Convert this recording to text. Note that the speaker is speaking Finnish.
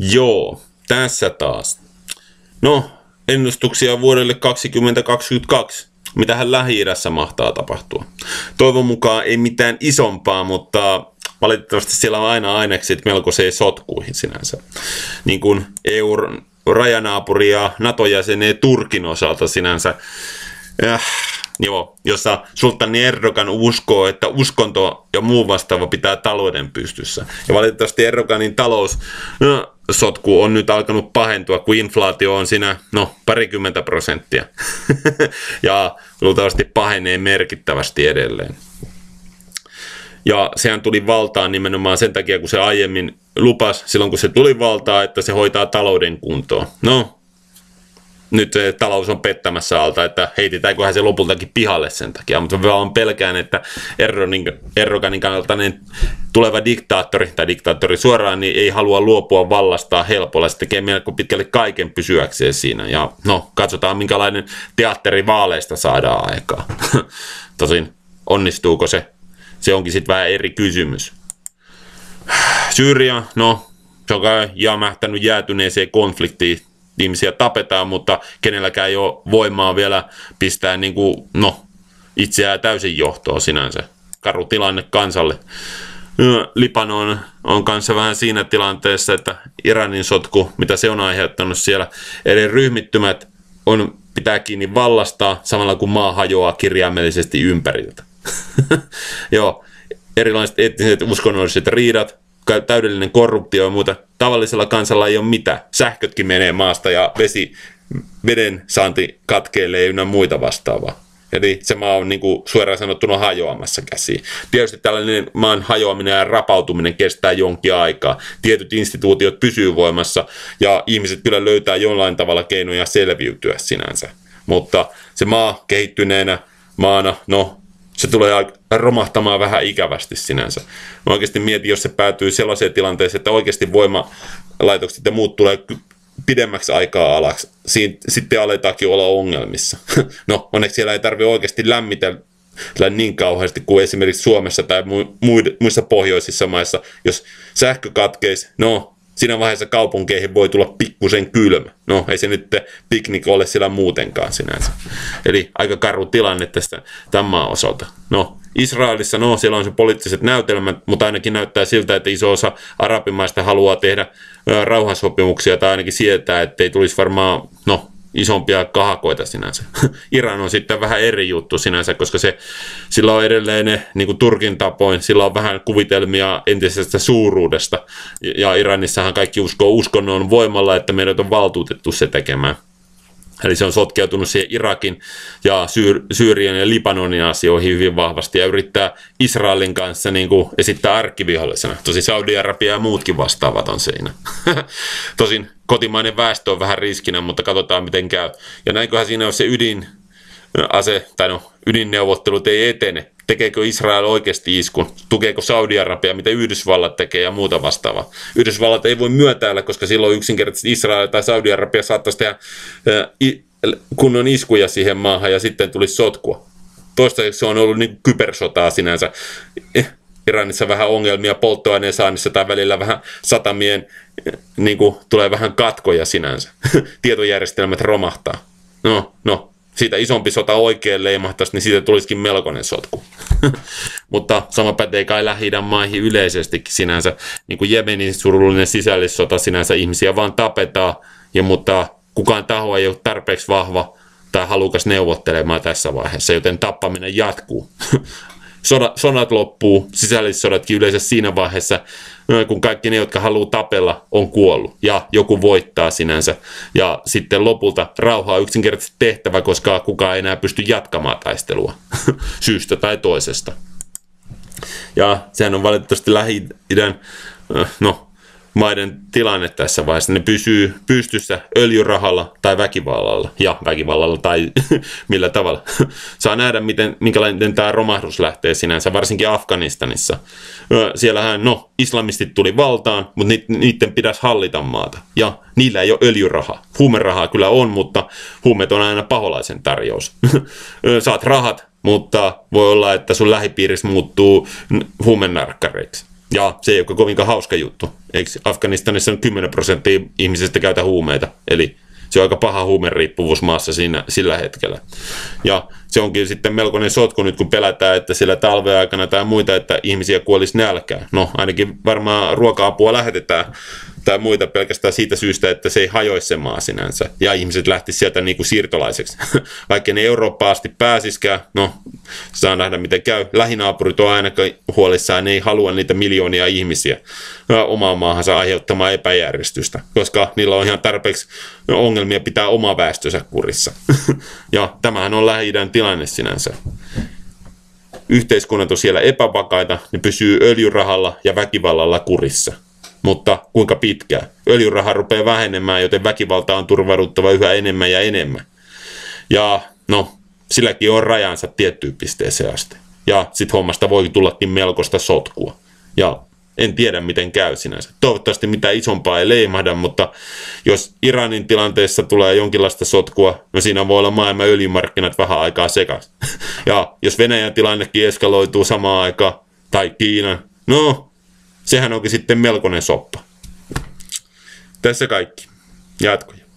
Joo, tässä taas. No, ennustuksia vuodelle 2022. Mitähän Lähi-idässä mahtaa tapahtua? Toivon mukaan ei mitään isompaa, mutta valitettavasti siellä on aina ainekset melkoiseen sotkuihin sinänsä. Niin kuin EU-rajanaapuri ja NATO-jäsenen Turkin osalta sinänsä. Joo, jossa sulttani Erdogan uskoo, että uskonto ja muu vastaava pitää talouden pystyssä. Ja valitettavasti Erdoganin taloussotku on nyt alkanut pahentua, kun inflaatio on siinä, 20%. Ja luultavasti pahenee merkittävästi edelleen. Ja sehän tuli valtaan nimenomaan sen takia, kun se aiemmin lupasi, silloin kun se tuli valtaan, että se hoitaa talouden kuntoon. No, nyt se talous on pettämässä alta, että heititäänköhän se lopultakin pihalle sen takia. Mutta vaan pelkään, että Erdoganin kaltainen tuleva diktaattori suoraan, niin ei halua luopua vallastaan helpolla. Se tekee melko pitkälle kaiken pysyäkseen siinä. Ja katsotaan minkälainen teatteri vaaleista saadaan aikaa. Tosin onnistuuko se? Se onkin sitten vähän eri kysymys. Syyria, se on kai jämähtänyt jäätyneeseen konfliktiin. Ihmisiä tapetaan, mutta kenelläkään ei ole voimaa vielä pistää itseään täysin johtoon sinänsä. Karu tilanne kansalle. Libanon on kanssa vähän siinä tilanteessa, että Iranin sotku, mitä se on aiheuttanut siellä, eri ryhmittymät pitää kiinni vallastaa samalla kun maa hajoaa kirjaimellisesti ympäriltä. Joo, erilaiset etniset uskonnolliset riidat, täydellinen korruptio ja muuta. Tavallisella kansalla ei ole mitään. Sähkötkin menee maasta ja veden saanti katkeilee ynnä muita vastaavaa. Eli se maa on suoraan sanottuna hajoamassa käsiin. Tietysti tällainen maan hajoaminen ja rapautuminen kestää jonkin aikaa. Tietyt instituutiot pysyy voimassa ja ihmiset kyllä löytää jollain tavalla keinoja selviytyä sinänsä. Mutta se maa kehittyneenä maana, se tulee romahtamaan vähän ikävästi sinänsä. Mä oikeasti mietin, jos se päätyy sellaiseen tilanteeseen, että oikeasti voimalaitokset ja muut tulee pidemmäksi aikaa alaksi. Sitten aletaankin olla ongelmissa. Onneksi siellä ei tarvitse oikeasti lämmitellä niin kauheasti kuin esimerkiksi Suomessa tai muissa pohjoisissa maissa. Jos sähkö katkeisi, siinä vaiheessa kaupunkeihin voi tulla pikkusen kylmä. Ei se nyt piknik ole siellä muutenkaan sinänsä. Eli aika karu tilanne tästä tämän maan osalta. Israelissa, siellä on se poliittiset näytelmät, mutta ainakin näyttää siltä, että iso osa arabimaista haluaa tehdä rauhansopimuksia tai ainakin sietää, ettei tulisi varmaan, isompia kahakoita sinänsä. Iran on sitten vähän eri juttu sinänsä, koska sillä on edelleen niin kuin Turkin tapoin, sillä on vähän kuvitelmia entisestä suuruudesta. Ja Iranissahan kaikki uskoo uskonnon voimalla, että meidät on valtuutettu se tekemään. Eli se on sotkeutunut siihen Irakin ja Syyrian ja Libanonin asioihin hyvin vahvasti ja yrittää Israelin kanssa esittää arkkivihollisena. Tosi Saudi-Arabia ja muutkin vastaavat on siinä. Tosin kotimainen väestö on vähän riskinä, mutta katsotaan miten käy. Ja näinköhän siinä on se ydinneuvottelut ei etene. Tekeekö Israel oikeasti iskun? Tukeeko Saudi-Arabia, mitä Yhdysvallat tekee ja muuta vastaavaa? Yhdysvallat ei voi myötäillä, koska silloin yksinkertaisesti Israel tai Saudi-Arabia saattaisi tehdä kunnon iskuja siihen maahan ja sitten tulisi sotkua. Toistaiseksi se on ollut kybersotaa sinänsä. Iranissa vähän ongelmia polttoaineen saannissa tai välillä vähän satamien tulee vähän katkoja sinänsä. Tietojärjestelmät romahtaa. Siitä isompi sota oikein leimahtaisi, niin siitä tulisikin melkoinen sotku. Mutta sama pätee kai Lähi-idän maihin yleisestikin sinänsä. Niin kuin Jemenin surullinen sisällissota sinänsä ihmisiä vaan tapetaan, mutta kukaan taho ei ole tarpeeksi vahva tai halukas neuvottelemaan tässä vaiheessa, joten tappaminen jatkuu. Sodat loppuu, sisällissodatkin yleensä siinä vaiheessa, kun kaikki ne, jotka haluaa tapella, on kuollut ja joku voittaa sinänsä. Ja sitten lopulta rauha on yksinkertaisesti tehtävä, koska kukaan ei enää pysty jatkamaan taistelua syystä tai toisesta. Ja sehän on valitettavasti Lähi-idän maiden tilanne tässä vaiheessa. Ne pysyy pystyssä öljyrahalla tai väkivallalla tai millä tavalla. Saa nähdä, minkälainen tämä romahdus lähtee sinänsä, varsinkin Afganistanissa. Siellähän, islamistit tuli valtaan, mutta niiden pitäisi hallita maata. Ja niillä ei ole öljyrahaa. Huumerahaa kyllä on, mutta huumeet on aina paholaisen tarjous. Saat rahat, mutta voi olla, että sun lähipiirissä muuttuu huumenarkkareiksi. Ja se ei ole kovinkaan hauska juttu. Eikö Afganistanissa on 10% ihmisistä käytä huumeita? Eli se on aika paha huumeriippuvuus maassa sillä hetkellä. Ja se onkin sitten melkoinen sotku nyt, kun pelätään, että sillä talven aikana tai muita, että ihmisiä kuolisi nälkään. No ainakin varmaan ruoka-apua lähetetään tai muita pelkästään siitä syystä, että se ei hajoisi se maa sinänsä. Ja ihmiset lähtisivät sieltä niin kuin siirtolaiseksi. Vaikka ne Eurooppaan asti pääsiskään, no saa nähdä miten käy. Lähinaapurit on ainakaan huolissaan, ne ei halua niitä miljoonia ihmisiä omaan maahansa aiheuttamaan epäjärjestystä, koska niillä on ihan tarpeeksi ongelmia pitää oma väestönsä kurissa. Ja tämähän on Lähi-idän tilanne sinänsä. Yhteiskunnat on siellä epävakaita, ne pysyy öljyrahalla ja väkivallalla kurissa. Mutta kuinka pitkään? Öljyraha rupeaa vähenemään, joten väkivalta on turvauduttava yhä enemmän ja enemmän. Ja no, silläkin on rajansa tiettyyn pisteeseen asti. Ja sit hommasta voi tullakin melkoista sotkua. Ja en tiedä miten käy sinänsä. Toivottavasti mitään isompaa ei leimahda, mutta jos Iranin tilanteessa tulee jonkinlaista sotkua, no siinä voi olla maailman öljymarkkinat vähän aikaa sekaisin. Ja jos Venäjän tilannekin eskaloituu samaan aikaan, tai Kiinan, no sehän onkin sitten melkoinen soppa. Tässä kaikki. Jatkoja.